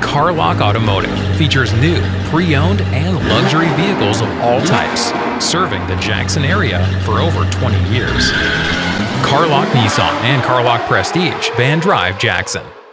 Carlock Automotive features new, pre-owned, and luxury vehicles of all types, serving the Jackson area for over 20 years. Carlock Nissan and Carlock Prestige, Van Drive, Jackson.